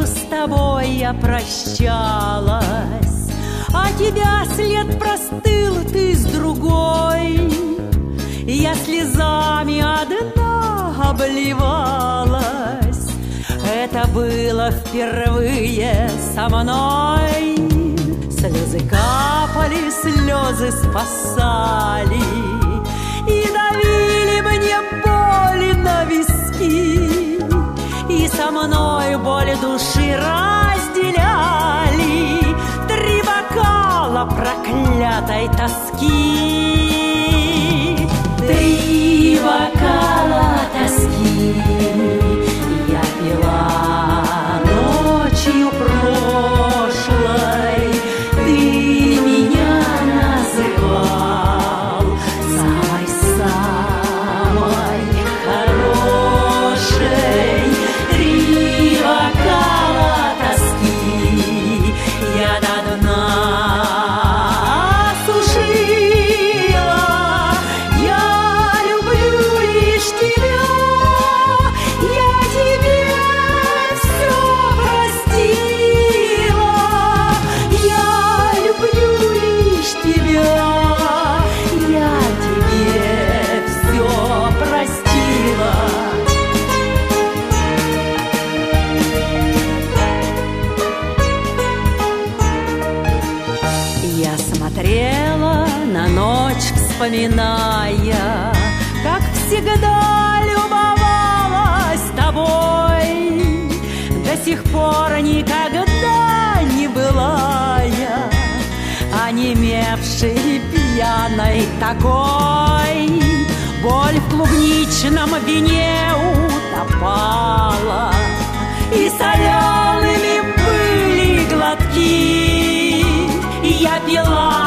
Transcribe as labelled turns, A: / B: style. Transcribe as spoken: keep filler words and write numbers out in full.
A: с тобой я прощалась, а тебя след простыл, ты с другой. Я слезами одна обливалась, это было впервые со мной. Слезы капали, слезы спасали и давили мне боли на виски, и со мной боль души разделяли три бокала проклятой тоски. Три бокала тоски я пила ночью прошлой. Ты меня называл самой-самой хорошей. Три бокала тоски я до дна осушила. Я люблю лишь тебя, я тебе все простила. Я люблю лишь тебя, я тебе все простила. Я смотрела на ночь, вспоминая, как всегда любовалась тобой. До сих пор никогда не была я онемевшей пьяной такой. Боль в клубничном вине утопала, и солеными были глотки. И я пила